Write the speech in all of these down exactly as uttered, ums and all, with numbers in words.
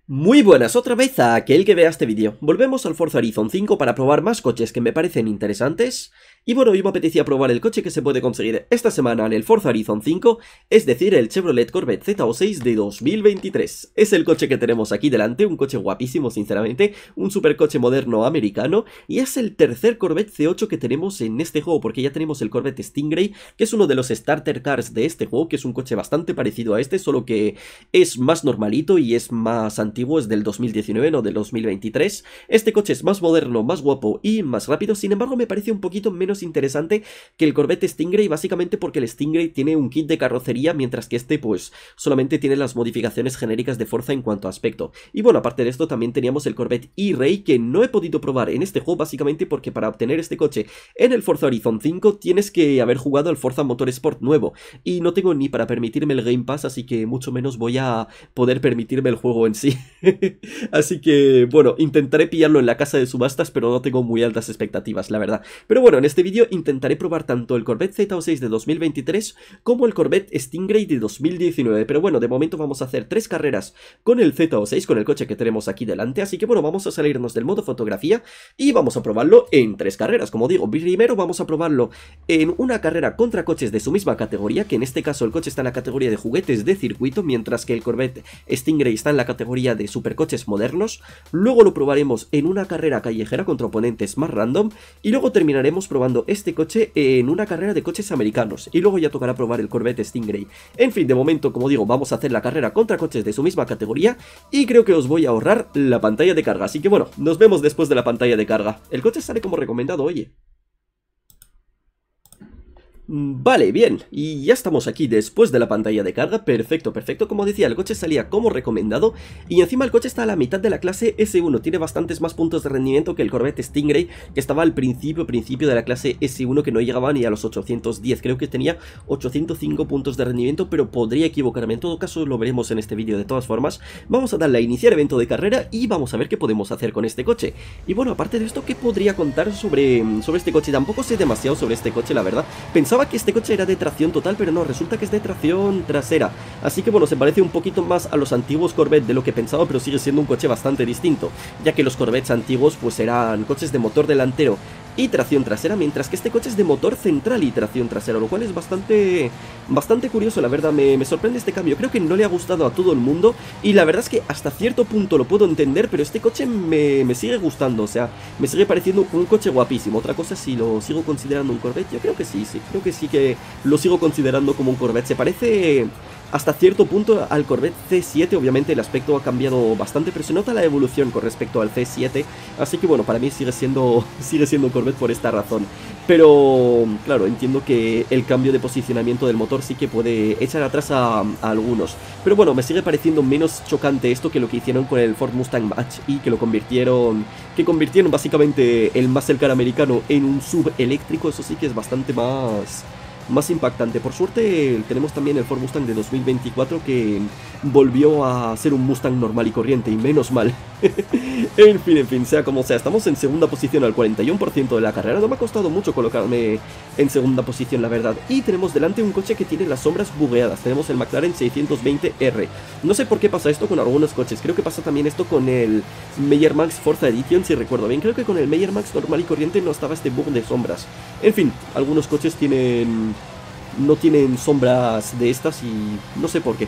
Muy buenas otra vez a aquel que vea este vídeo. Volvemos al Forza Horizon cinco para probar más coches que me parecen interesantes. Y bueno, hoy me apetecía probar el coche que se puede conseguir esta semana en el Forza Horizon cinco, es decir, el Chevrolet Corvette Z O seis de dos mil veintitrés. Es el coche que tenemos aquí delante, un coche guapísimo sinceramente, un supercoche moderno americano, y es el tercer Corvette C ocho que tenemos en este juego, porque ya tenemos el Corvette Stingray, que es uno de los starter cars de este juego, que es un coche bastante parecido a este, solo que es más normalito y es más antiguo, es del dos mil diecinueve, no del dos mil veintitrés. Este coche es más moderno, más guapo y más rápido, sin embargo me parece un poquito menos interesante que el Corvette Stingray, básicamente porque el Stingray tiene un kit de carrocería, mientras que este pues solamente tiene las modificaciones genéricas de Forza en cuanto a aspecto. Y bueno, aparte de esto también teníamos el Corvette E-Ray, que no he podido probar en este juego, básicamente porque para obtener este coche en el Forza Horizon cinco tienes que haber jugado al Forza Motorsport nuevo, y no tengo ni para permitirme el Game Pass, así que mucho menos voy a poder permitirme el juego en sí. Así que bueno, intentaré pillarlo en la casa de subastas, pero no tengo muy altas expectativas, la verdad. Pero bueno, en este vídeo intentaré probar tanto el Corvette Z O seis de dos mil veintitrés como el Corvette Stingray de dos mil diecinueve. Pero bueno, de momento vamos a hacer tres carreras con el Z O seis, con el coche que tenemos aquí delante. Así que bueno, vamos a salirnos del modo fotografía y vamos a probarlo en tres carreras. Como digo, primero vamos a probarlo en una carrera contra coches de su misma categoría, que en este caso el coche está en la categoría de juguetes de circuito, mientras que el Corvette Stingray está en la categoría de supercoches modernos. Luego lo probaremos en una carrera callejera contra oponentes más random, y luego terminaremos probando este coche en una carrera de coches americanos, y luego ya tocará probar el Corvette Stingray. En fin, de momento, como digo, vamos a hacer la carrera contra coches de su misma categoría, y creo que os voy a ahorrar la pantalla de carga, así que bueno, nos vemos después de la pantalla de carga. El coche sale como recomendado, oye. Vale, bien, y ya estamos aquí después de la pantalla de carga. Perfecto, perfecto, como decía, el coche salía como recomendado, y encima el coche está a la mitad de la clase ese uno, tiene bastantes más puntos de rendimiento que el Corvette Stingray, que estaba al principio, principio de la clase ese uno, que no llegaba ni a los ochocientos diez, creo que tenía ochocientos cinco puntos de rendimiento, pero podría equivocarme, en todo caso lo veremos en este vídeo. De todas formas, vamos a darle a iniciar evento de carrera y vamos a ver qué podemos hacer con este coche. Y bueno, aparte de esto, ¿qué podría contar sobre, sobre este coche? Tampoco sé demasiado sobre este coche, la verdad. Pensaba que este coche era de tracción total, pero no, resulta que es de tracción trasera. Así que bueno, se parece un poquito más a los antiguos Corvette de lo que pensaba, pero sigue siendo un coche bastante distinto, ya que los Corvettes antiguos pues eran coches de motor delantero y tracción trasera, mientras que este coche es de motor central y tracción trasera, lo cual es bastante bastante curioso, la verdad. Me, me sorprende este cambio. Creo que no le ha gustado a todo el mundo, y la verdad es que hasta cierto punto lo puedo entender, pero este coche me, me sigue gustando, o sea, me sigue pareciendo un coche guapísimo. Otra cosa es si lo sigo considerando un Corvette. Yo creo que sí, sí, creo que sí que lo sigo considerando como un Corvette. Se parece hasta cierto punto al Corvette C siete, obviamente el aspecto ha cambiado bastante, pero se nota la evolución con respecto al C siete, así que bueno, para mí sigue siendo, sigue siendo un Corvette por esta razón. Pero claro, entiendo que el cambio de posicionamiento del motor sí que puede echar atrás a, a algunos, pero bueno, me sigue pareciendo menos chocante esto que lo que hicieron con el Ford Mustang Mach-E, que lo convirtieron, que convirtieron básicamente el muscle car americano en un sub eléctrico. Eso sí que es bastante más... más impactante. Por suerte tenemos también el Ford Mustang de dos mil veinticuatro, que volvió a ser un Mustang normal y corriente, y menos mal. En fin, en fin, sea como sea, estamos en segunda posición al cuarenta y uno por ciento de la carrera. No me ha costado mucho colocarme en segunda posición, la verdad. Y tenemos delante un coche que tiene las sombras bugueadas. Tenemos el McLaren seiscientos veinte R. No sé por qué pasa esto con algunos coches. Creo que pasa también esto con el Meyer Max Forza Edition, si recuerdo bien. Creo que con el Meyer Max normal y corriente no estaba este bug de sombras. En fin, algunos coches tienen... no tienen sombras de estas y no sé por qué.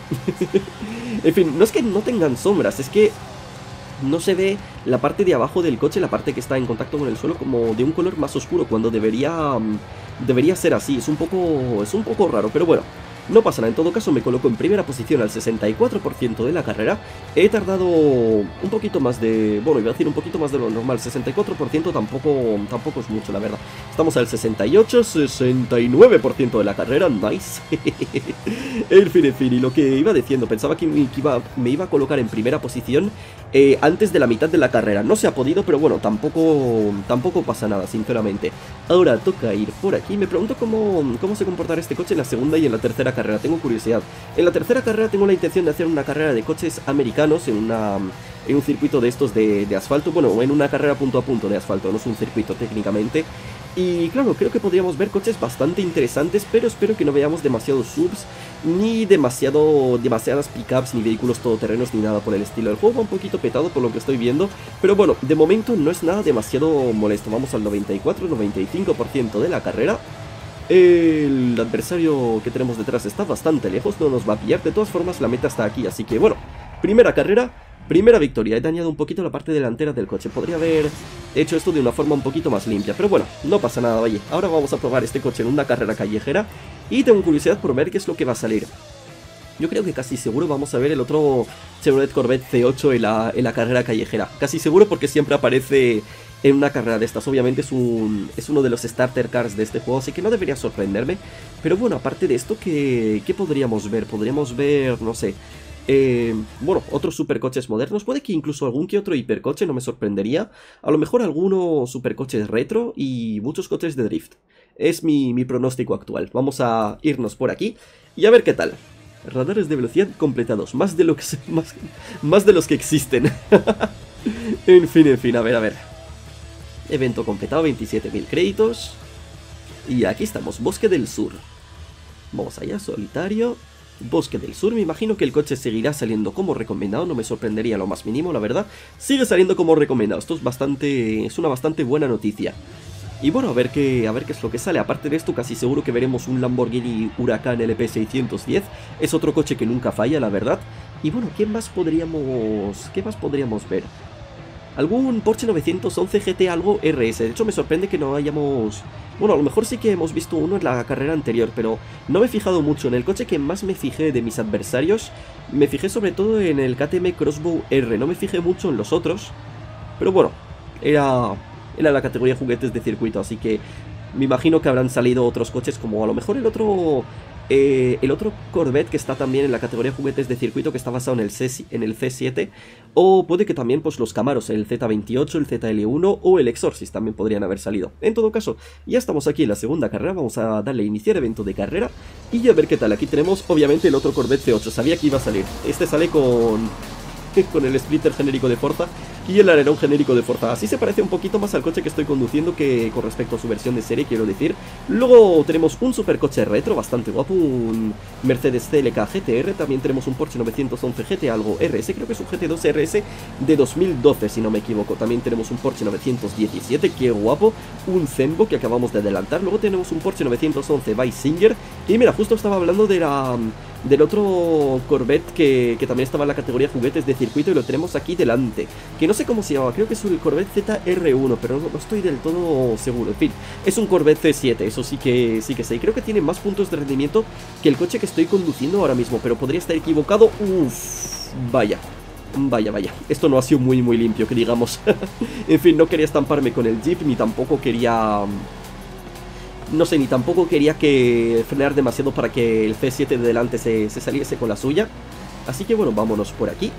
En fin, no es que no tengan sombras, es que no se ve la parte de abajo del coche, la parte que está en contacto con el suelo, como de un color más oscuro, cuando debería debería ser así. Es un poco es un poco raro, pero bueno, no pasa nada. En todo caso, me coloco en primera posición al sesenta y cuatro por ciento de la carrera. He tardado un poquito más de... bueno, iba a decir un poquito más de lo normal. sesenta y cuatro por ciento tampoco, tampoco es mucho, la verdad. Estamos al sesenta y ocho, sesenta y nueve por ciento de la carrera. Nice. En fin, en fin, y lo que iba diciendo, pensaba que me iba, me iba a colocar en primera posición eh, antes de la mitad de la carrera. No se ha podido, pero bueno, tampoco, tampoco pasa nada, sinceramente. Ahora toca ir por aquí. Me pregunto cómo, cómo se comportará este coche en la segunda y en la tercera carrera. Tengo curiosidad. En la tercera carrera tengo la intención de hacer una carrera de coches americanos en una en un circuito de estos de, de asfalto. Bueno, en una carrera punto a punto de asfalto, no es un circuito técnicamente. Y claro, creo que podríamos ver coches bastante interesantes, pero espero que no veamos demasiados subs, ni demasiado, demasiadas pickups, ni vehículos todoterrenos, ni nada por el estilo. El juego va un poquito petado por lo que estoy viendo, pero bueno, de momento no es nada demasiado molesto. Vamos al noventa y cuatro noventa y cinco por ciento de la carrera. El adversario que tenemos detrás está bastante lejos, no nos va a pillar. De todas formas, la meta está aquí, así que bueno, primera carrera, primera victoria. He dañado un poquito la parte delantera del coche. Podría haber hecho esto de una forma un poquito más limpia, pero bueno, no pasa nada, vaya. Ahora vamos a probar este coche en una carrera callejera y tengo curiosidad por ver qué es lo que va a salir. Yo creo que casi seguro vamos a ver el otro Chevrolet Corvette C ocho en la, en la carrera callejera. Casi seguro porque siempre aparece en una carrera de estas. Obviamente es, un, es uno de los starter cars de este juego, así que no debería sorprenderme. Pero bueno, aparte de esto, ¿qué, qué podríamos ver? Podríamos ver, no sé... Eh, bueno, otros supercoches modernos, puede que incluso algún que otro hipercoche, no me sorprendería. A lo mejor algunos supercoches retro y muchos coches de drift. Es mi, mi pronóstico actual. Vamos a irnos por aquí y a ver qué tal. Radares de velocidad completados, más de, lo que se, más, más de los que existen. En fin, en fin, a ver, a ver. Evento completado, veintisiete mil créditos. Y aquí estamos, Bosque del Sur. Vamos allá, solitario. Bosque del Sur, me imagino que el coche seguirá saliendo como recomendado, no me sorprendería lo más mínimo, la verdad. Sigue saliendo como recomendado, esto es bastante, es una bastante buena noticia. Y bueno, a ver qué, a ver qué es lo que sale. Aparte de esto, casi seguro que veremos un Lamborghini Huracán L P seiscientos diez. Es otro coche que nunca falla, la verdad. Y bueno, ¿qué más podríamos, qué más podríamos ver? Algún Porsche novecientos once G T algo R S. De hecho, me sorprende que no hayamos... Bueno, a lo mejor sí que hemos visto uno en la carrera anterior, pero no me he fijado mucho. En el coche que más me fijé de mis adversarios, me fijé sobre todo en el K T M Crossbow R. No me fijé mucho en los otros, pero bueno, era, era la categoría juguetes de circuito, así que me imagino que habrán salido otros coches como a lo mejor el otro... Eh, el otro Corvette que está también en la categoría juguetes de circuito, que está basado en el, C, en el C siete, o puede que también pues los Camaros, el Z veintiocho, el Z L uno o el Exorcist también podrían haber salido. En todo caso, ya estamos aquí en la segunda carrera, vamos a darle a iniciar evento de carrera y a ver qué tal. Aquí tenemos obviamente el otro Corvette C ocho, sabía que iba a salir, este sale con... con el splitter genérico de Forza y el alerón genérico de Forza. Así se parece un poquito más al coche que estoy conduciendo que con respecto a su versión de serie, quiero decir. Luego tenemos un supercoche retro bastante guapo, un Mercedes C L K G T R. También tenemos un Porsche novecientos once G T algo R S, creo que es un G T dos R S de dos mil doce si no me equivoco. También tenemos un Porsche novecientos diecisiete, qué guapo, un Zenbo que acabamos de adelantar. Luego tenemos un Porsche novecientos once Weisinger. Y mira, justo estaba hablando de la... del otro Corvette que, que también estaba en la categoría juguetes de circuito y lo tenemos aquí delante, que no sé cómo se llama, creo que es el Corvette Z R uno, pero no, no estoy del todo seguro. En fin, es un Corvette C siete, eso sí que sí que sé, y creo que tiene más puntos de rendimiento que el coche que estoy conduciendo ahora mismo, pero podría estar equivocado. Uff, vaya. Vaya, vaya, esto no ha sido muy muy limpio, que digamos. En fin, no quería estamparme con el Jeep, ni tampoco quería... No sé, ni tampoco quería que frenar demasiado para que el C siete de delante se, se saliese con la suya. Así que bueno, vámonos por aquí.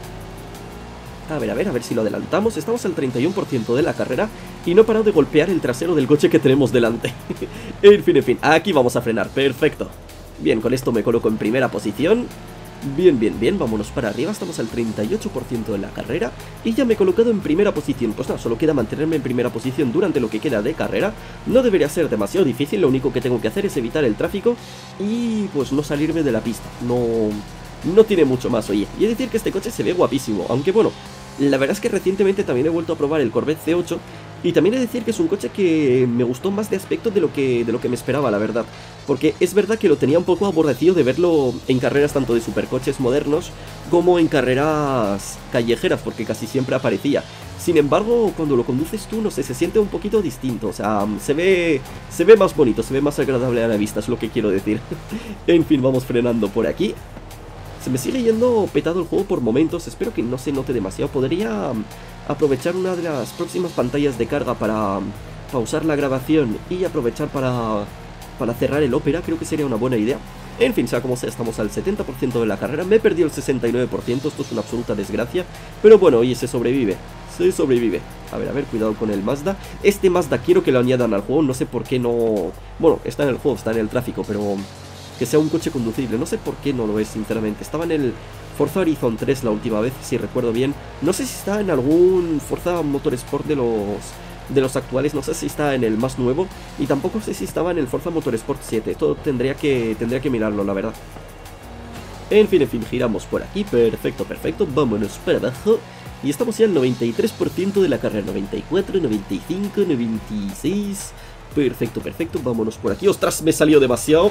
A ver, a ver, a ver si lo adelantamos. Estamos al treinta y uno por ciento de la carrera y no he parado de golpear el trasero del coche que tenemos delante. En fin, en fin, aquí vamos a frenar, perfecto. Bien, con esto me coloco en primera posición. Bien, bien, bien, vámonos para arriba, estamos al treinta y ocho por ciento de la carrera y ya me he colocado en primera posición. Pues nada, solo queda mantenerme en primera posición durante lo que queda de carrera. No debería ser demasiado difícil, lo único que tengo que hacer es evitar el tráfico y pues no salirme de la pista. No, no tiene mucho más, oye. Y es decir que este coche se ve guapísimo, aunque bueno, la verdad es que recientemente también he vuelto a probar el Corvette C ocho. Y también he de decir que es un coche que me gustó más de aspecto de lo que, de lo que me esperaba, la verdad. Porque es verdad que lo tenía un poco aborrecido de verlo en carreras tanto de supercoches modernos como en carreras callejeras, porque casi siempre aparecía. Sin embargo, cuando lo conduces tú, no sé, se siente un poquito distinto. O sea, se ve, se ve más bonito, se ve más agradable a la vista, es lo que quiero decir. En fin, vamos frenando por aquí. Se me sigue yendo petado el juego por momentos, espero que no se note demasiado. Podría aprovechar una de las próximas pantallas de carga para pausar la grabación y aprovechar para, para cerrar el Opera, creo que sería una buena idea. En fin, sea como sea, estamos al setenta por ciento de la carrera, me he perdido el sesenta y nueve por ciento, esto es una absoluta desgracia. Pero bueno, oye, se sobrevive, se sobrevive. A ver, a ver, cuidado con el Mazda. Este Mazda quiero que lo añadan al juego, no sé por qué no... Bueno, está en el juego, está en el tráfico, pero... que sea un coche conducible, no sé por qué no lo es, sinceramente. Estaba en el Forza Horizon tres la última vez, si recuerdo bien. No sé si está en algún Forza Motorsport de los de los actuales, no sé si está en el más nuevo, y tampoco sé si estaba en el Forza Motorsport siete, esto tendría que, tendría que mirarlo, la verdad. En fin, en fin, giramos por aquí, perfecto, perfecto, vámonos para abajo. Y estamos ya al noventa y tres por ciento de la carrera, noventa y cuatro, noventa y cinco, noventa y seis... Perfecto, perfecto, vámonos por aquí. ¡Ostras! Me salió demasiado.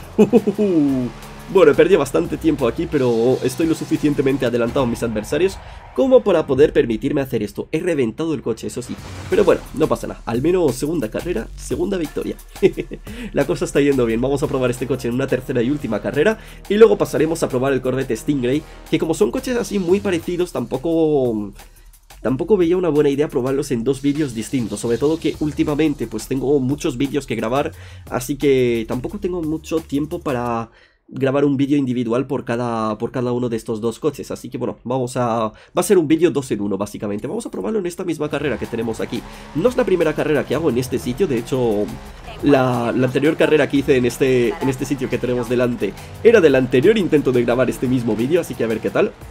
Bueno, perdí bastante tiempo aquí, pero estoy lo suficientemente adelantado a mis adversarios como para poder permitirme hacer esto. He reventado el coche, eso sí. Pero bueno, no pasa nada. Al menos segunda carrera, segunda victoria. La cosa está yendo bien. Vamos a probar este coche en una tercera y última carrera. Y luego pasaremos a probar el Corvette Stingray, que como son coches así muy parecidos, tampoco... Tampoco veía una buena idea probarlos en dos vídeos distintos, sobre todo que últimamente pues tengo muchos vídeos que grabar, así que tampoco tengo mucho tiempo para grabar un vídeo individual por cada, por cada uno de estos dos coches, así que bueno, vamos a... va a ser un vídeo dos en uno básicamente, vamos a probarlo en esta misma carrera que tenemos aquí. No es la primera carrera que hago en este sitio, de hecho... La, la anterior carrera que hice en este, en este sitio que tenemos delante era del anterior intento de grabar este mismo vídeo, así que a ver qué tal.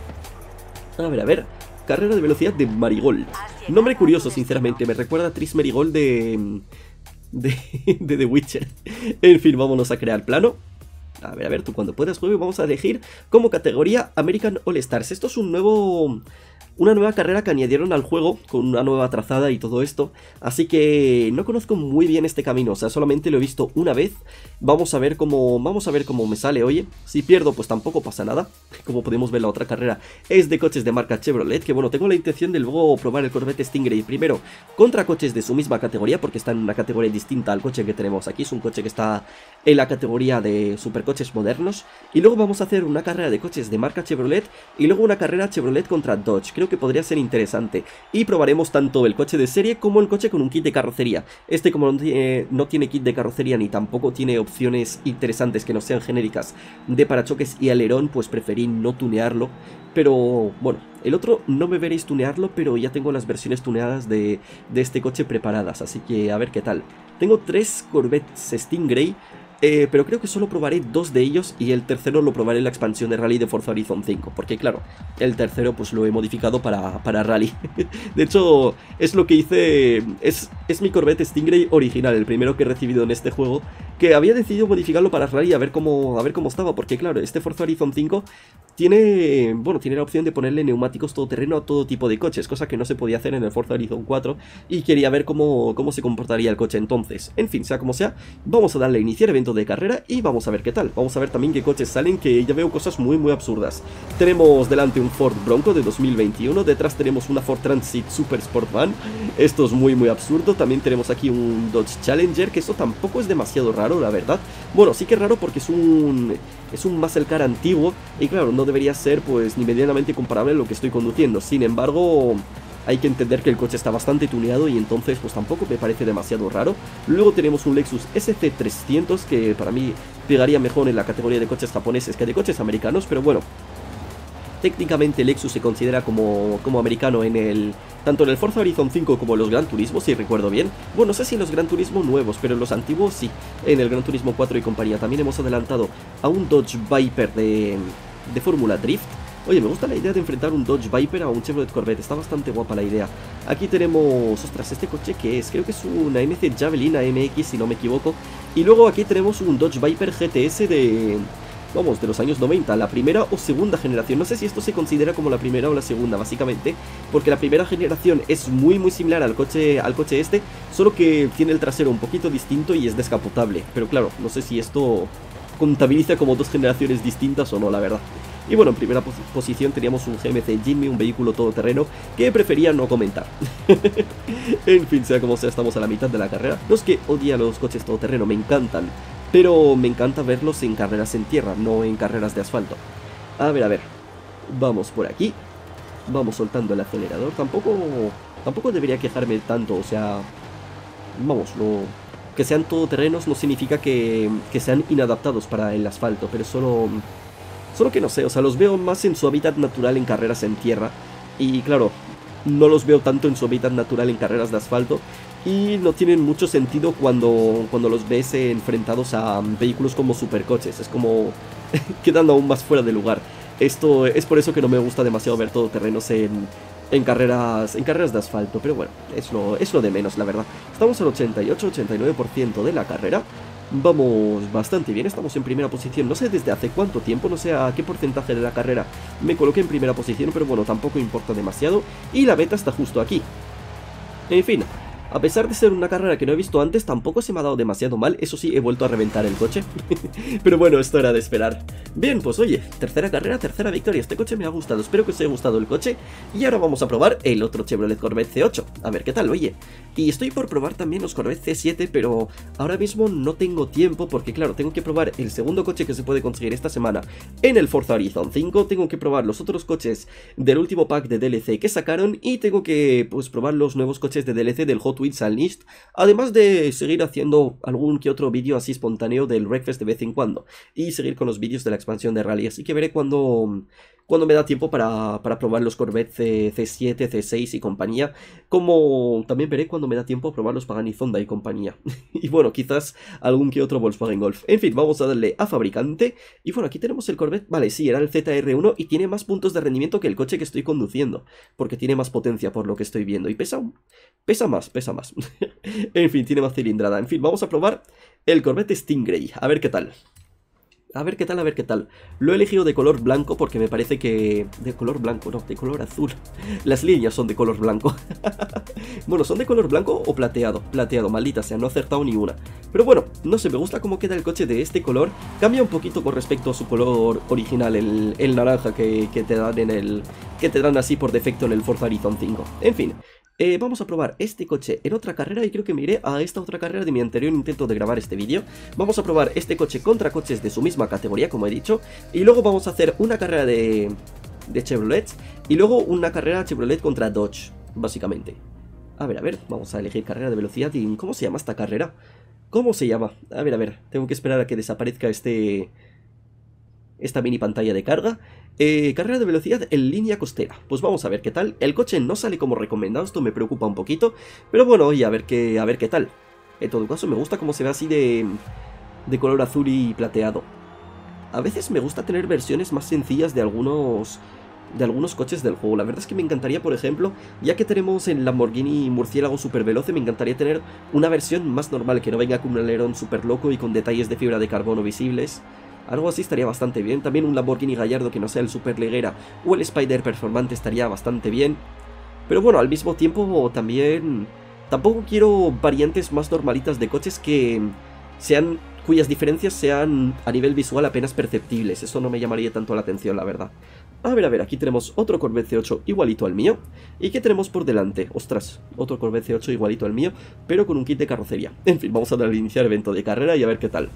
A ver, a ver... Carrera de velocidad de Marigold. Nombre curioso, sinceramente. Me recuerda a Triss Merigold de, de... de The Witcher. En fin, vámonos a crear plano. A ver, a ver, tú cuando puedas juego vamos a elegir como categoría American All Stars. Esto es un nuevo... Una nueva carrera que añadieron al juego, con una nueva trazada y todo esto, así que no conozco muy bien este camino, o sea, solamente lo he visto una vez. Vamos a ver cómo, vamos a ver cómo me sale, oye, si pierdo pues tampoco pasa nada. Como podemos ver, la otra carrera es de coches de marca Chevrolet, que bueno, tengo la intención de luego probar el Corvette Stingray primero contra coches de su misma categoría, porque está en una categoría distinta al coche que tenemos aquí, es un coche que está en la categoría de supercoches modernos, y luego vamos a hacer una carrera de coches de marca Chevrolet, y luego una carrera Chevrolet contra Dodge. Creo que podría ser interesante, y probaremos tanto el coche de serie como el coche con un kit de carrocería. Este, como no tiene, no tiene kit de carrocería ni tampoco tiene opciones interesantes que no sean genéricas de parachoques y alerón, pues preferí no tunearlo. Pero bueno, el otro no me veréis tunearlo, pero ya tengo las versiones tuneadas de, de este coche preparadas, así que a ver qué tal. Tengo tres Corvettes Stingray, Eh, pero creo que solo probaré dos de ellos y el tercero lo probaré en la expansión de Rally de Forza Horizon cinco, porque claro, el tercero pues lo he modificado para, para Rally. De hecho, es lo que hice, es, es mi Corvette Stingray original, el primero que he recibido en este juego, que había decidido modificarlo para Rally a ver cómo, a ver cómo estaba, porque claro, este Forza Horizon cinco tiene, bueno, tiene la opción de ponerle neumáticos todoterreno a todo tipo de coches, cosa que no se podía hacer en el Forza Horizon cuatro, y quería ver cómo, cómo se comportaría el coche entonces. En fin, sea como sea, vamos a darle a iniciar evento de carrera y vamos a ver qué tal. Vamos a ver también qué coches salen, que ya veo cosas muy muy absurdas. Tenemos delante un Ford Bronco de dos mil veintiuno, detrás tenemos una Ford Transit Super Sport Van, esto es muy muy absurdo. También tenemos aquí un Dodge Challenger, que eso tampoco es demasiado raro, la verdad. Bueno, sí que es raro porque es un es un muscle car antiguo y claro, no debería ser pues ni medianamente comparable a lo que estoy conduciendo. Sin embargo, hay que entender que el coche está bastante tuneado y entonces pues tampoco me parece demasiado raro. Luego tenemos un Lexus S C trescientos, que para mí pegaría mejor en la categoría de coches japoneses que de coches americanos, pero bueno, técnicamente Lexus se considera como, como americano en el tanto en el Forza Horizon cinco como en los Gran Turismo, si recuerdo bien. Bueno, no sé si en los Gran Turismo nuevos, pero en los antiguos sí, en el Gran Turismo cuatro y compañía. También hemos adelantado a un Dodge Viper de, de Fórmula Drift. Oye, me gusta la idea de enfrentar un Dodge Viper a un Chevrolet Corvette, está bastante guapa la idea. Aquí tenemos, ostras, ¿este coche qué es? Creo que es una M C Javelin A M X, si no me equivoco. Y luego aquí tenemos un Dodge Viper G T S de... vamos, de los años noventa, la primera o segunda generación. No sé si esto se considera como la primera o la segunda, básicamente, porque la primera generación es muy muy similar al coche, al coche este, solo que tiene el trasero un poquito distinto y es descapotable. Pero claro, no sé si esto contabiliza como dos generaciones distintas o no, la verdad. Y bueno, en primera pos posición teníamos un G M C Jimny, un vehículo todoterreno que prefería no comentar. En fin, sea como sea, estamos a la mitad de la carrera. No es que odie a los coches todoterreno, me encantan, pero me encanta verlos en carreras en tierra, no en carreras de asfalto. A ver, a ver, vamos por aquí, vamos soltando el acelerador. Tampoco, tampoco debería quejarme tanto, o sea, vamos, lo... que sean todoterrenos no significa que, que sean inadaptados para el asfalto, pero solo... Solo que no sé, o sea, los veo más en su hábitat natural en carreras en tierra. Y claro, no los veo tanto en su hábitat natural en carreras de asfalto. Y no tienen mucho sentido cuando, cuando los ves enfrentados a vehículos como supercoches. Es como quedando aún más fuera de lugar. Esto es por eso que no me gusta demasiado ver todoterrenos en, en carreras, en carreras de asfalto, pero bueno, es lo, es lo de menos, la verdad. Estamos al ochenta y ocho ochenta y nueve por ciento de la carrera. Vamos bastante bien, estamos en primera posición. No sé desde hace cuánto tiempo, no sé a qué porcentaje de la carrera me coloqué en primera posición, pero bueno, tampoco importa demasiado. Y la meta está justo aquí. En fin, a pesar de ser una carrera que no he visto antes, tampoco se me ha dado demasiado mal. Eso sí, he vuelto a reventar el coche. Pero bueno, esto era de esperar. Bien, pues oye, tercera carrera, tercera victoria. Este coche me ha gustado, espero que os haya gustado el coche. Y ahora vamos a probar el otro Chevrolet Corvette C ocho. A ver qué tal, oye. Y estoy por probar también los Corvette C siete, pero ahora mismo no tengo tiempo porque claro, tengo que probar el segundo coche que se puede conseguir esta semana en el Forza Horizon cinco. Tengo que probar los otros coches del último pack de D L C que sacaron. Y tengo que, pues, probar los nuevos coches de D L C del Hot Wheels Unleashed. Además de seguir haciendo algún que otro vídeo así espontáneo del Wreckfest de vez en cuando. Y seguir con los vídeos de la expansión de Rally. Así que veré cuando, cuando me da tiempo para, para probar los Corvette C, C7, C seis y compañía. Como también veré cuando me da tiempo a probar los Pagani Zonda y compañía. Y bueno, quizás algún que otro Volkswagen Golf. En fin, vamos a darle a fabricante. Y bueno, aquí tenemos el Corvette. Vale, sí, era el Z R uno y tiene más puntos de rendimiento que el coche que estoy conduciendo. Porque tiene más potencia por lo que estoy viendo. Y pesa, pesa más, pesa más. En fin, tiene más cilindrada. En fin, vamos a probar el Corvette Stingray. A ver qué tal. A ver qué tal, a ver qué tal. Lo he elegido de color blanco porque me parece que... De color blanco, no, de color azul. Las líneas son de color blanco. Bueno, ¿son de color blanco o plateado? Plateado, maldita sea, no he acertado ni una. Pero bueno, no sé, me gusta cómo queda el coche de este color. Cambia un poquito con respecto a su color original, el, el naranja que, que te dan en el... Que te dan así por defecto en el Forza Horizon cinco. En fin... Eh, vamos a probar este coche en otra carrera y creo que me iré a esta otra carrera de mi anterior intento de grabar este vídeo. Vamos a probar este coche contra coches de su misma categoría, como he dicho, y luego vamos a hacer una carrera de, de Chevrolet y luego una carrera Chevrolet contra Dodge, básicamente. A ver, a ver, vamos a elegir carrera de velocidad y... ¿Cómo se llama esta carrera? ¿Cómo se llama? A ver, a ver, tengo que esperar a que desaparezca este... esta mini pantalla de carga. Eh, carrera de velocidad en línea costera. Pues vamos a ver qué tal. El coche no sale como recomendado, esto me preocupa un poquito. Pero bueno, oye, a ver qué, a ver qué tal. En todo caso, me gusta cómo se ve así de, de color azul y plateado. A veces me gusta tener versiones más sencillas de algunos... de algunos coches del juego. La verdad es que me encantaría, por ejemplo, ya que tenemos el Lamborghini Murciélago super veloce, me encantaría tener una versión más normal, que no venga con un alerón super loco y con detalles de fibra de carbono visibles. Algo así estaría bastante bien. También un Lamborghini Gallardo que no sea el Super Leggera o el Spider Performante estaría bastante bien. Pero bueno, al mismo tiempo también... Tampoco quiero variantes más normalitas de coches que sean... cuyas diferencias sean a nivel visual apenas perceptibles. Eso no me llamaría tanto la atención, la verdad. A ver, a ver, aquí tenemos otro Corvette C ocho igualito al mío. ¿Y qué tenemos por delante? Ostras, otro Corvette C ocho igualito al mío, pero con un kit de carrocería. En fin, vamos a darle a iniciar evento de carrera y a ver qué tal.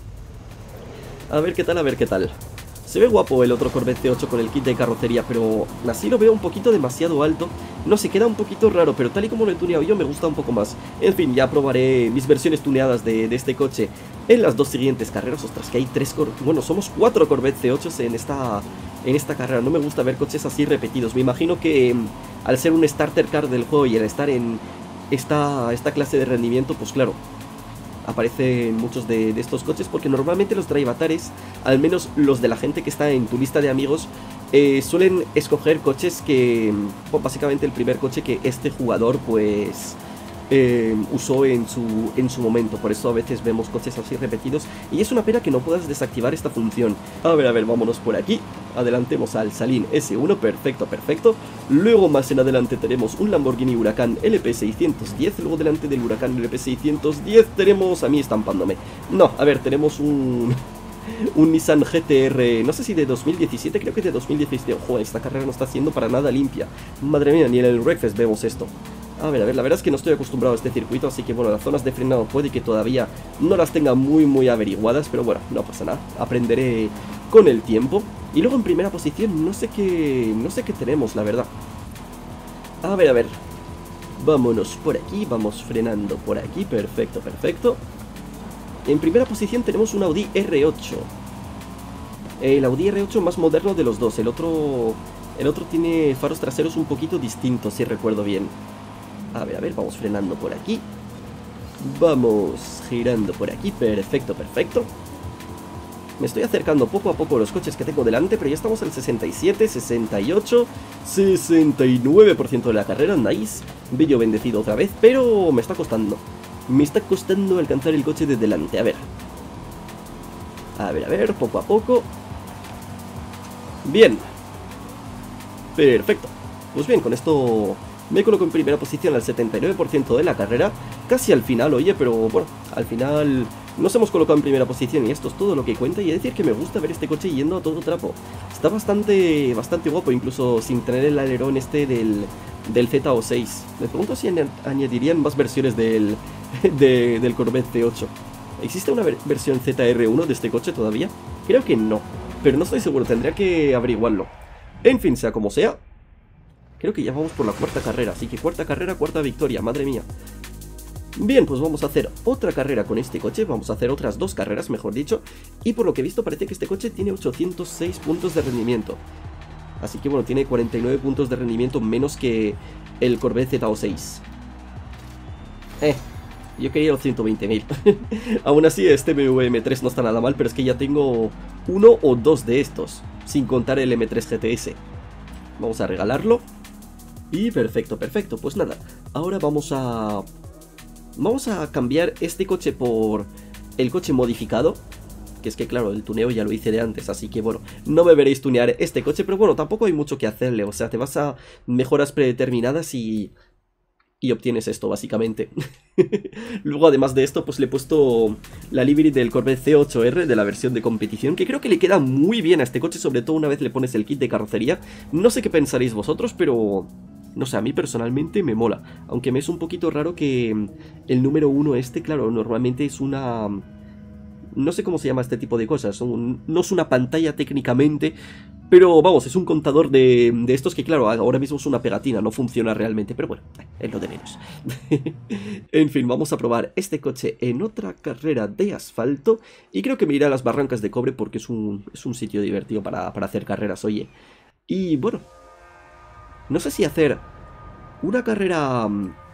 A ver qué tal, a ver qué tal. Se ve guapo el otro Corvette C ocho con el kit de carrocería, pero así lo veo un poquito demasiado alto. No sé, queda un poquito raro, pero tal y como lo he tuneado yo me gusta un poco más. En fin, ya probaré mis versiones tuneadas de, de este coche en las dos siguientes carreras. Ostras, que hay tres cor... Bueno, somos cuatro Corvette C ocho en esta, en esta carrera. No me gusta ver coches así repetidos. Me imagino que al ser un starter car del juego y al estar en esta, esta clase de rendimiento, pues claro, aparecen muchos de, de estos coches, porque normalmente los drivatares, al menos los de la gente que está en tu lista de amigos, eh, suelen escoger coches que, pues, básicamente el primer coche que este jugador pues eh, usó en su, en su momento. Por eso a veces vemos coches así repetidos y es una pena que no puedas desactivar esta función. A ver, a ver, vámonos por aquí. Adelantemos al Salín S uno, perfecto, perfecto. Luego más en adelante tenemos un Lamborghini Huracán L P seiscientos diez. Luego delante del Huracán L P seiscientos diez tenemos a mí estampándome. No, a ver, tenemos un... un Nissan G T R, no sé si de dos mil diecisiete, creo que de dos mil diecisiete. Ojo, esta carrera no está siendo para nada limpia. Madre mía, ni en el Wreckfest vemos esto. A ver, a ver, la verdad es que no estoy acostumbrado a este circuito, así que bueno, las zonas de frenado puede que todavía no las tenga muy muy averiguadas, pero bueno, no pasa nada, aprenderé con el tiempo. Y luego en primera posición no sé qué, no sé qué tenemos, la verdad. A ver, a ver, vámonos por aquí, vamos frenando por aquí, perfecto, perfecto. En primera posición tenemos un Audi R ocho. El Audi R ocho más moderno de los dos, el otro, el otro tiene faros traseros un poquito distintos, si recuerdo bien. A ver, a ver, vamos frenando por aquí. Vamos girando por aquí, perfecto, perfecto. Me estoy acercando poco a poco a los coches que tengo delante, pero ya estamos al sesenta y siete, sesenta y ocho, sesenta y nueve por ciento de la carrera. Nice. Bello bendecido otra vez, pero me está costando. Me está costando alcanzar el coche de delante. A ver. A ver, a ver, poco a poco. Bien. Perfecto. Pues bien, con esto me coloco en primera posición al setenta y nueve por ciento de la carrera. Casi al final, oye, pero bueno, al final nos hemos colocado en primera posición y esto es todo lo que cuenta. Y he de decir que me gusta ver este coche yendo a todo trapo. Está bastante, bastante guapo, incluso sin tener el alerón este del, del Z O seis. Me pregunto si añadirían más versiones del, de, del Corvette C ocho. ¿Existe una ver versión Z R uno de este coche todavía? Creo que no, pero no estoy seguro, tendría que averiguarlo. En fin, sea como sea, creo que ya vamos por la cuarta carrera, así que cuarta carrera, cuarta victoria, madre mía. Bien, pues vamos a hacer otra carrera con este coche, vamos a hacer otras dos carreras, mejor dicho. Y por lo que he visto parece que este coche tiene ochocientos seis puntos de rendimiento. Así que bueno, tiene cuarenta y nueve puntos de rendimiento menos que el Corvette Z O seis. Eh, yo quería los ciento veinte mil. Aún así este B M W M tres no está nada mal, pero es que ya tengo uno o dos de estos, sin contar el M tres G T S. Vamos a regalarlo. Y perfecto, perfecto, pues nada, ahora vamos a... Vamos a cambiar este coche por el coche modificado. Que es que claro, el tuneo ya lo hice de antes, así que bueno, no me veréis tunear este coche, pero bueno, tampoco hay mucho que hacerle, o sea, te vas a mejoras predeterminadas y... Y obtienes esto, básicamente. Luego, además de esto, pues le he puesto la livery del Corvette C ocho R de la versión de competición, que creo que le queda muy bien a este coche, sobre todo una vez le pones el kit de carrocería. No sé qué pensaréis vosotros, pero... No sé, a mí personalmente me mola. Aunque me es un poquito raro que el número uno este, claro, normalmente es una... No sé cómo se llama este tipo de cosas. Un... No es una pantalla técnicamente... Pero vamos, es un contador de, de estos que claro, ahora mismo es una pegatina, no funciona realmente, pero bueno, es lo de menos. En fin, vamos a probar este coche en otra carrera de asfalto y creo que me iré a las Barrancas de Cobre porque es un, es un sitio divertido para, para hacer carreras, oye. Y bueno, no sé si hacer una carrera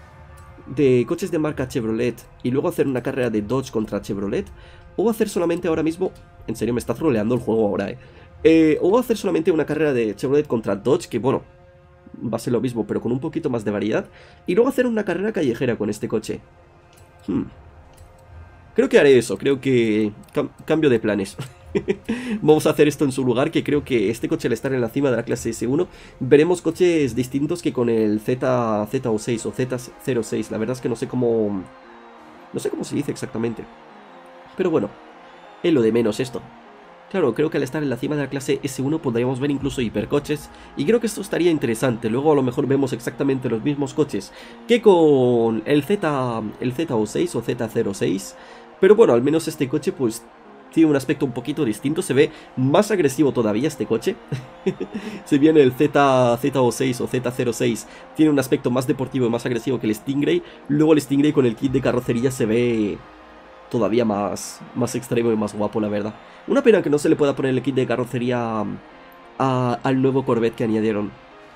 de coches de marca Chevrolet y luego hacer una carrera de Dodge contra Chevrolet o hacer solamente ahora mismo... En serio, me está troleando el juego ahora, eh. Eh, o hacer solamente una carrera de Chevrolet contra Dodge, que bueno, va a ser lo mismo, pero con un poquito más de variedad. Y luego hacer una carrera callejera con este coche. Hmm. Creo que haré eso, creo que... Cam cambio de planes. Vamos a hacer esto en su lugar, que creo que este coche al estar en la cima de la clase S uno, veremos coches distintos que con el Z, Z O seis o Z cero seis. La verdad es que no sé cómo... No sé cómo se dice exactamente. Pero bueno, es lo de menos esto. Claro, creo que al estar en la cima de la clase S uno podríamos ver incluso hipercoches y creo que esto estaría interesante. Luego a lo mejor vemos exactamente los mismos coches que con el Z, el Z O seis o Z cero seis, pero bueno, al menos este coche pues tiene un aspecto un poquito distinto, se ve más agresivo todavía este coche. Si bien el Z, Z O seis o Z cero seis tiene un aspecto más deportivo y más agresivo que el Stingray, luego el Stingray con el kit de carrocería se ve... todavía más, más extremo y más guapo, la verdad. Una pena que no se le pueda poner el kit de carrocería a, a, al nuevo Corvette que añadieron.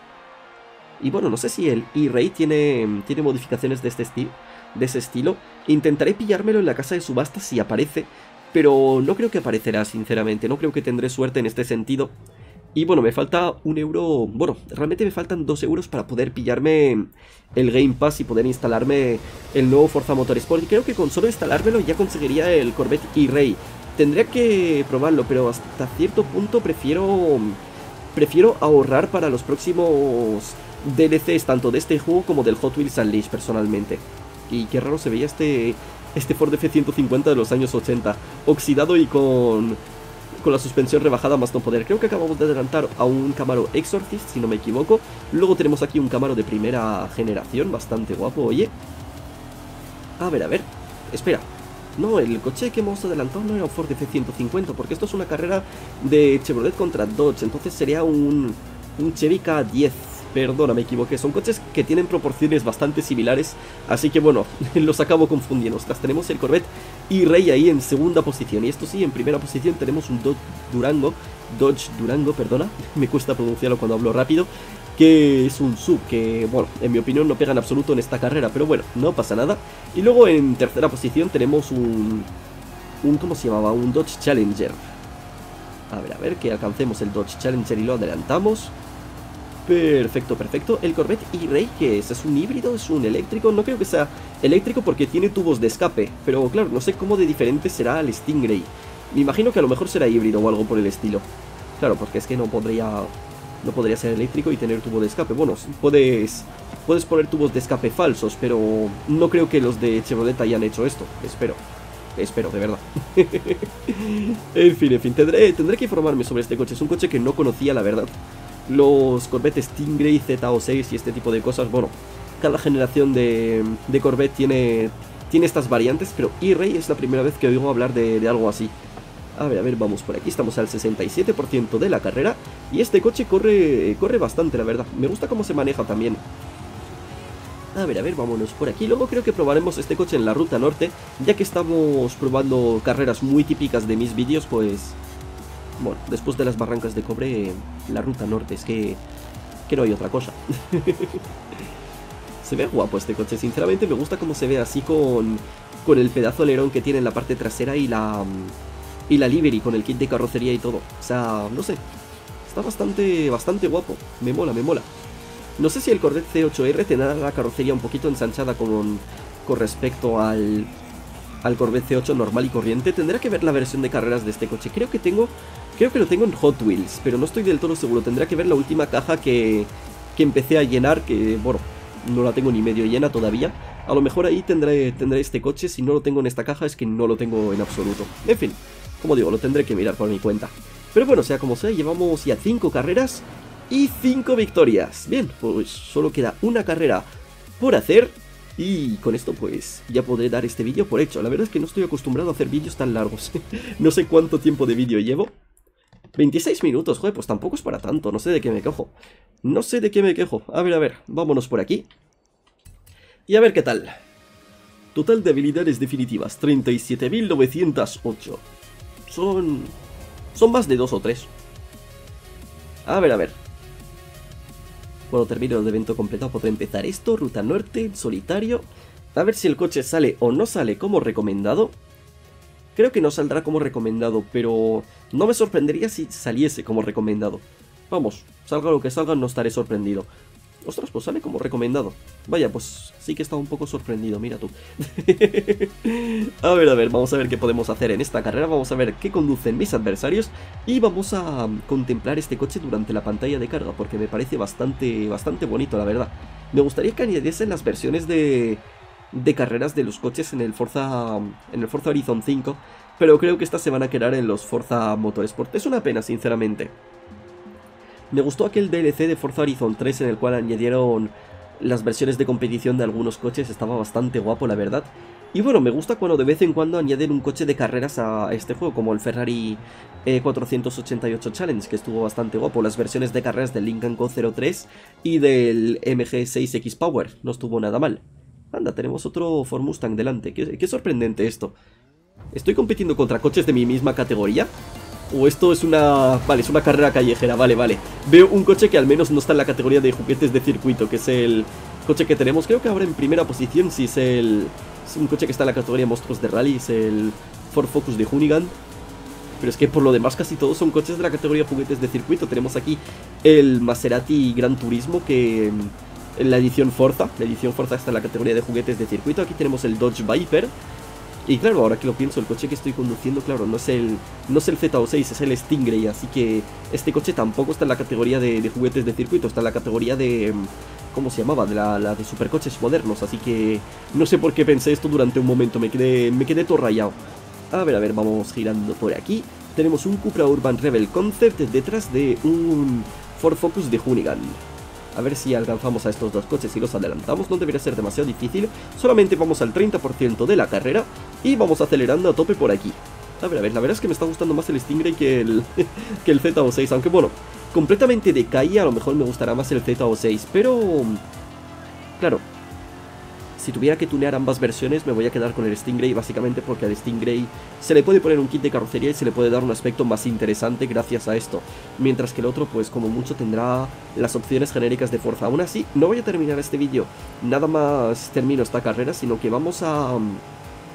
Y bueno, no sé si el E-Ray tiene, tiene modificaciones de este estilo, de ese estilo. Intentaré pillármelo en la casa de subastas si aparece, pero no creo que aparecerá, sinceramente. No creo que tendré suerte en este sentido. Y bueno, me falta un euro... Bueno, realmente me faltan dos euros para poder pillarme el Game Pass y poder instalarme el nuevo Forza Motorsport. Y creo que con solo instalármelo ya conseguiría el Corvette E-Ray. Tendría que probarlo, pero hasta cierto punto prefiero... Prefiero ahorrar para los próximos D L Cs, tanto de este juego como del Hot Wheels Unleashed, personalmente. Y qué raro se veía este, este Ford F ciento cincuenta de los años ochenta. Oxidado y con... con la suspensión rebajada más no poder. Creo que acabamos de adelantar a un Camaro Exorcist, si no me equivoco. Luego tenemos aquí un Camaro de primera generación, bastante guapo, oye. A ver, a ver, espera. No, el coche que hemos adelantado no era un Ford F ciento cincuenta, porque esto es una carrera de Chevrolet contra Dodge, entonces sería un, un Chevy K diez. Perdona, me equivoqué, son coches que tienen proporciones bastante similares, así que bueno, los acabo confundiendo. Ostras, tenemos el Corvette E-Ray ahí en segunda posición, y esto sí, en primera posición tenemos un Dodge Durango, Dodge Durango, perdona, me cuesta pronunciarlo cuando hablo rápido, que es un sub que, bueno, en mi opinión no pega en absoluto en esta carrera, pero bueno, no pasa nada. Y luego en tercera posición tenemos un, un ¿cómo se llamaba? Un Dodge Challenger. A ver, a ver, que alcancemos el Dodge Challenger y lo adelantamos. Perfecto, perfecto. El Corvette E-Ray, ¿qué es? ¿Es un híbrido? ¿Es un eléctrico? No creo que sea eléctrico porque tiene tubos de escape. Pero claro, no sé cómo de diferente será al Stingray. Me imagino que a lo mejor será híbrido o algo por el estilo. Claro, porque es que no podría... No podría ser eléctrico y tener tubo de escape. Bueno, puedes... Puedes poner tubos de escape falsos, pero no creo que los de Chevrolet hayan hecho esto. Espero. Espero, de verdad. En fin, en fin. Tendré, tendré que informarme sobre este coche. Es un coche que no conocía, la verdad. Los Corvette Stingray, Z O seis y este tipo de cosas, bueno, cada generación de, de Corvette tiene, tiene estas variantes, pero E-Ray es la primera vez que oigo hablar de, de algo así. A ver, a ver, vamos por aquí, estamos al sesenta y siete por ciento de la carrera y este coche corre, corre bastante, la verdad. Me gusta cómo se maneja también. A ver, a ver, vámonos por aquí. Luego creo que probaremos este coche en la ruta norte, ya que estamos probando carreras muy típicas de mis vídeos, pues... Bueno, después de las barrancas de cobre, la ruta norte, es que, que no hay otra cosa. Se ve guapo este coche, sinceramente me gusta cómo se ve así con, con el pedazo alerón que tiene en la parte trasera y la, y la livery con el kit de carrocería y todo. O sea, no sé, está bastante, bastante guapo, me mola, me mola. No sé si el Corvette C ocho R tendrá la carrocería un poquito ensanchada con, con respecto al... al Corvette C ocho normal y corriente. Tendrá que ver la versión de carreras de este coche. Creo que tengo, creo que lo tengo en Hot Wheels, pero no estoy del todo seguro. Tendrá que ver la última caja que, que empecé a llenar, que bueno, no la tengo ni medio llena todavía. A lo mejor ahí tendré, tendré este coche. Si no lo tengo en esta caja es que no lo tengo en absoluto. En fin, como digo, lo tendré que mirar por mi cuenta. Pero bueno, sea como sea, llevamos ya cinco carreras y cinco victorias. Bien, pues solo queda una carrera por hacer. Y con esto pues ya podré dar este vídeo por hecho. La verdad es que no estoy acostumbrado a hacer vídeos tan largos. No sé cuánto tiempo de vídeo llevo. veintiséis minutos, joder, pues tampoco es para tanto. No sé de qué me quejo. No sé de qué me quejo. A ver, a ver, vámonos por aquí. Y a ver qué tal. Total de habilidades definitivas, treinta y siete mil novecientos ocho. Son... Son más de dos o tres. A ver, a ver. Cuando termine el evento completado podré empezar esto, ruta norte, solitario. A ver si el coche sale o no sale como recomendado. Creo que no saldrá como recomendado, pero no me sorprendería si saliese como recomendado. Vamos, salga lo que salga, no estaré sorprendido. Ostras, pues sale como recomendado. Vaya, pues sí que está un poco sorprendido, mira tú. A ver, a ver, vamos a ver qué podemos hacer en esta carrera. Vamos a ver qué conducen mis adversarios. Y vamos a contemplar este coche durante la pantalla de carga, porque me parece bastante, bastante bonito, la verdad. Me gustaría que añadiesen las versiones de, de carreras de los coches en el Forza, en el Forza Horizon cinco. Pero creo que estas se van a quedar en los Forza Motorsport. Es una pena, sinceramente. Me gustó aquel D L C de Forza Horizon tres en el cual añadieron las versiones de competición de algunos coches, estaba bastante guapo, la verdad. Y bueno, me gusta cuando de vez en cuando añaden un coche de carreras a este juego, como el Ferrari E cuatrocientos ochenta y ocho Challenge, que estuvo bastante guapo. Las versiones de carreras del Lincoln Co cero tres y del M G seis X Power, no estuvo nada mal. Anda, tenemos otro Ford Mustang delante, qué, qué sorprendente esto. ¿Estoy compitiendo contra coches de mi misma categoría? O esto es una... Vale, es una carrera callejera, vale, vale. Veo un coche que al menos no está en la categoría de juguetes de circuito, que es el coche que tenemos. Creo que ahora en primera posición sí es el... Es un coche que está en la categoría monstruos de rally, es el Ford Focus de Hoonigan. Pero es que por lo demás casi todos son coches de la categoría juguetes de circuito. Tenemos aquí el Maserati Gran Turismo, que en la edición Forza, la edición Forza está en la categoría de juguetes de circuito. Aquí tenemos el Dodge Viper. Y claro, ahora que lo pienso, el coche que estoy conduciendo, claro, no es el no es el Z O seis, es el Stingray. Así que este coche tampoco está en la categoría de, de juguetes de circuito, está en la categoría de... ¿Cómo se llamaba? De la, la de supercoches modernos. Así que no sé por qué pensé esto durante un momento, me quedé, me quedé todo rayado. A ver, a ver, vamos girando por aquí. Tenemos un Cupra Urban Rebel Concept detrás de un Ford Focus de Hoonigan. A ver si alcanzamos a estos dos coches y los adelantamos. No debería ser demasiado difícil. Solamente vamos al treinta por ciento de la carrera y vamos acelerando a tope por aquí. A ver, a ver, la verdad es que me está gustando más el Stingray que el, que el Z O seis. Aunque bueno, completamente de calle a lo mejor me gustará más el Z O seis. Pero... Claro, si tuviera que tunear ambas versiones me voy a quedar con el Stingray, básicamente porque al Stingray se le puede poner un kit de carrocería y se le puede dar un aspecto más interesante gracias a esto. Mientras que el otro pues como mucho tendrá las opciones genéricas de Forza. Aún así, no voy a terminar este vídeo, nada más termino esta carrera, sino que vamos a...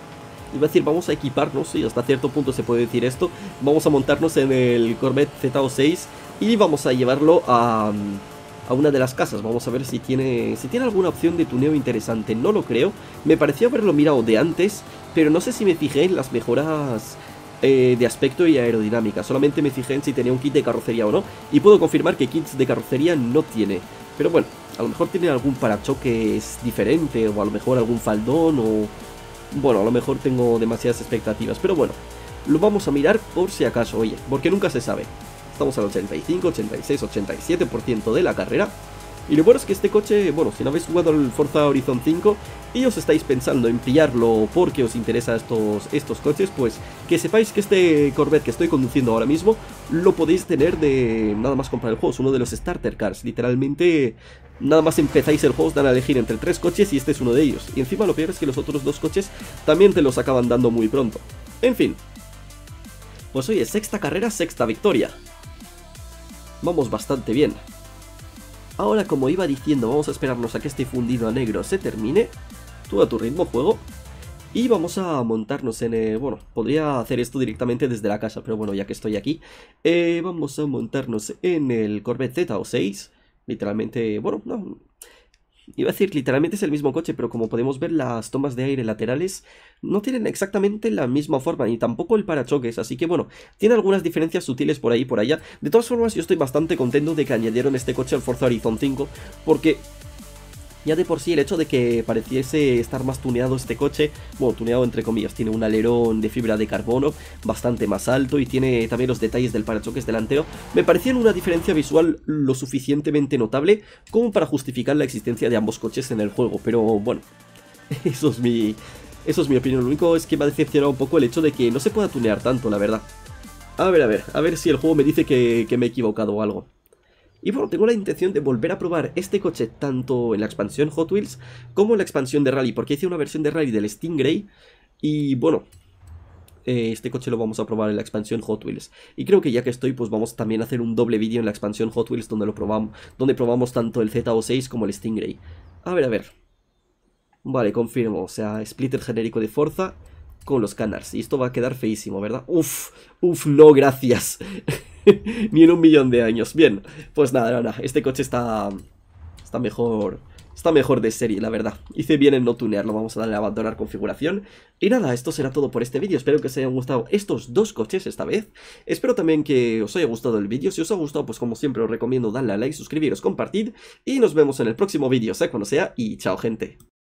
Iba a decir, vamos a equiparnos, y hasta cierto punto se puede decir esto. Vamos a montarnos en el Corvette Z O seis y vamos a llevarlo a, a una de las casas. Vamos a ver si tiene, si tiene alguna opción de tuneo interesante. No lo creo, me pareció haberlo mirado de antes, pero no sé si me fijé en las mejoras eh, de aspecto y aerodinámica. Solamente me fijé en si tenía un kit de carrocería o no, y puedo confirmar que kits de carrocería no tiene. Pero bueno, a lo mejor tiene algún parachoques diferente, o a lo mejor algún faldón, o... bueno, a lo mejor tengo demasiadas expectativas, pero bueno, lo vamos a mirar por si acaso, oye, porque nunca se sabe. Estamos al ochenta y cinco, ochenta y seis, ochenta y siete por ciento de la carrera. Y lo bueno es que este coche, bueno, si no habéis jugado al Forza Horizon cinco y os estáis pensando en pillarlo porque os interesa estos, estos coches, pues que sepáis que este Corvette que estoy conduciendo ahora mismo lo podéis tener de nada más comprar el juego. Es uno de los Starter Cars, literalmente nada más empezáis el juego os dan a elegir entre tres coches y este es uno de ellos. Y encima lo peor es que los otros dos coches también te los acaban dando muy pronto. En fin, pues oye, sexta carrera, sexta victoria. Vamos bastante bien. Ahora, como iba diciendo, vamos a esperarnos a que este fundido a negro se termine. Tú a tu ritmo, juego. Y vamos a montarnos en... Eh, bueno, podría hacer esto directamente desde la casa, pero bueno, ya que estoy aquí, eh, vamos a montarnos en el Corvette Z O seis. Literalmente, bueno, no... iba a decir, literalmente es el mismo coche, pero como podemos ver, las tomas de aire laterales no tienen exactamente la misma forma, ni tampoco el parachoques, así que bueno, tiene algunas diferencias sutiles por ahí y por allá. De todas formas, yo estoy bastante contento de que añadieron este coche al Forza Horizon cinco, porque ya de por sí el hecho de que pareciese estar más tuneado este coche, bueno, tuneado entre comillas, tiene un alerón de fibra de carbono bastante más alto y tiene también los detalles del parachoques delantero, me parecían una diferencia visual lo suficientemente notable como para justificar la existencia de ambos coches en el juego, pero bueno, eso es mi, eso es mi opinión. Lo único es que me ha decepcionado un poco el hecho de que no se pueda tunear tanto, la verdad. A ver, a ver, a ver si el juego me dice que, que me he equivocado o algo. Y bueno, tengo la intención de volver a probar este coche tanto en la expansión Hot Wheels como en la expansión de Rally, porque hice una versión de Rally del Stingray y bueno, eh, este coche lo vamos a probar en la expansión Hot Wheels. Y creo que ya que estoy, pues vamos también a hacer un doble vídeo en la expansión Hot Wheels donde lo probamos, donde probamos tanto el Z O seis como el Stingray. A ver, a ver. Vale, confirmo, o sea, splitter genérico de Forza con los canars. Y esto va a quedar feísimo, ¿verdad? Uf, uf, no, gracias. Ni en un millón de años. Bien, pues nada, nada, este coche está está mejor, está mejor de serie, la verdad. Hice bien en no tunearlo, vamos a darle a abandonar configuración. Y nada, esto será todo por este vídeo. Espero que os hayan gustado estos dos coches esta vez. Espero también que os haya gustado el vídeo. Si os ha gustado, pues como siempre os recomiendo darle a like, suscribiros, compartir. Y nos vemos en el próximo vídeo, sea cuando sea, y chao gente.